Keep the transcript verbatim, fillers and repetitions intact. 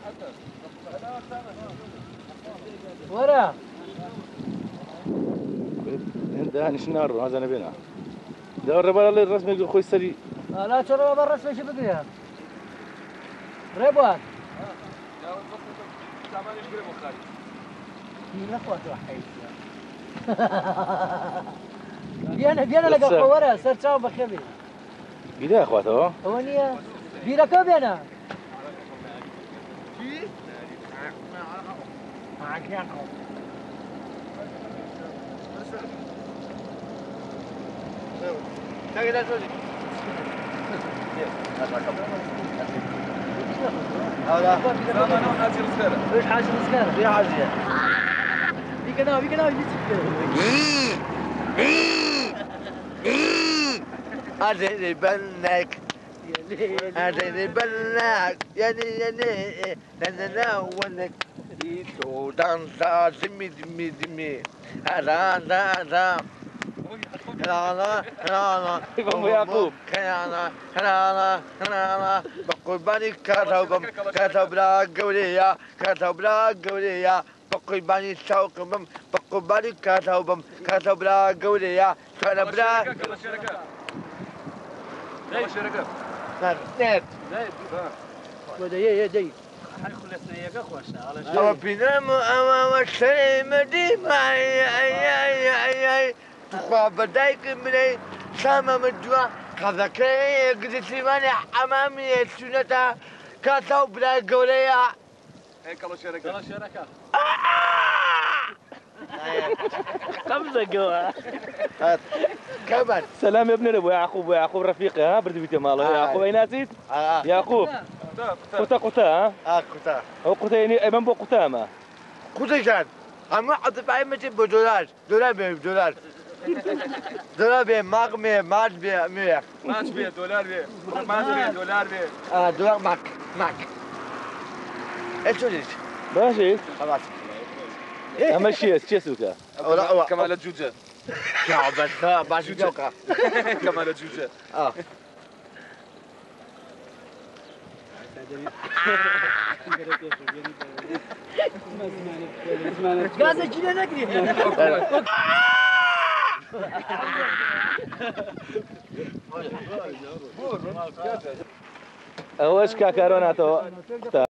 ورا دهنش النار هذا نبينا ده الربا اللي الرسم يقول خوي سري لا ترى برا شو شو بديها ربوان لا اخواته حي بيانا بيانا لقى ورا صار تشاو بخبي بيدا اخواته هو نية بينا كم بيانا معك يا اخو تاكل اسودي هذا ما انا حاجه مسكره ايش حاجه مسكره في حاجه بيك انا بيك انا هذا بنك هذا بنك يعني يعني انا انا ونك تو دانسا زمي زمي زمي هذا هذا هلا هلا يقوم يعقوب هلا هلا هلا بقول باني كاتب كاتب لا قولية كاتب لا قولية بقول باني سوق بم بقول باني كاتب كاتب لا قولية كاتب لا زي شركه نت وده يا دي لو بينام أمام السليم دي معي أي أي أي أي وبدايك مني سامة مدوا كذا كي قد سيماني أمامي السنة كاتو بلا قولية هيك الله شركه الله شركه قبضة جوا كمان سلام يا ابن ابو يعقوب يعقوب رفيقي ها بردي بيتي ماله يعقوب اي ناسيت يعقوب قتا قتا ها اه كتا هو قتا يعني من بو قتامه كتا كان أما أضيف أي متى بدولار دولار بيه دولار دولار بيه ماك ميه ماك بيه ميه ماش بيه دولار بيه ماش بيه دولار بيه آه دولار ماك ماك إيش تريد؟ ماشي خلاص امشي تشيسوكا كمال الجوجة يا بس باش جوكا كمال الجوجة اه قاعد اجينا نقري اواش كاكاروناتو